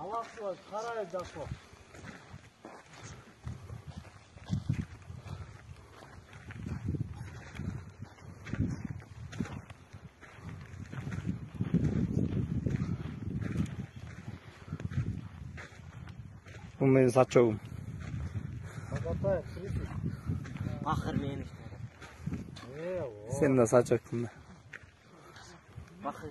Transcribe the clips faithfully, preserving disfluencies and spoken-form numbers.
Алаксыз карай жапо. Bu menin saçogum. Bakır meni. Sen de saçoktun da. Bakır.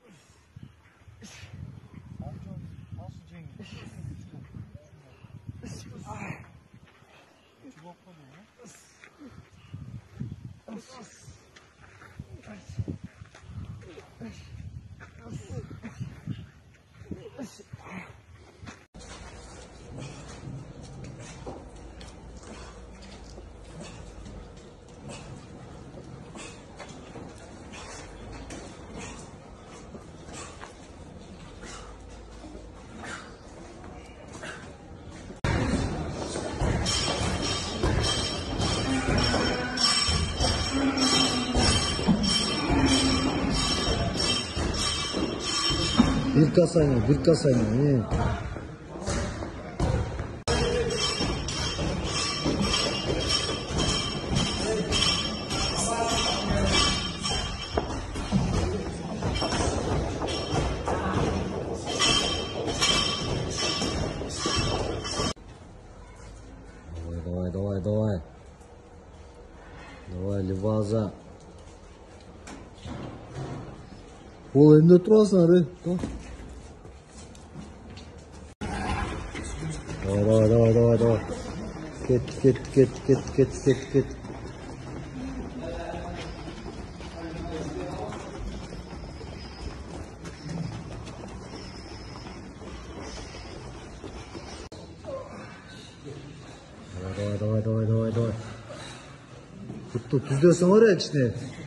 Bir kasayla, bir kasayla. İyi. Давай, давай, давай, давай. Давай, Леваза. Ол енді тұрасың әрі. Давай, давай, давай, давай, давай. Кет, кет, кет, кет, кет, кет, кет. Давай, давай, давай, давай, давай. Құтты түздесің орай ішіне.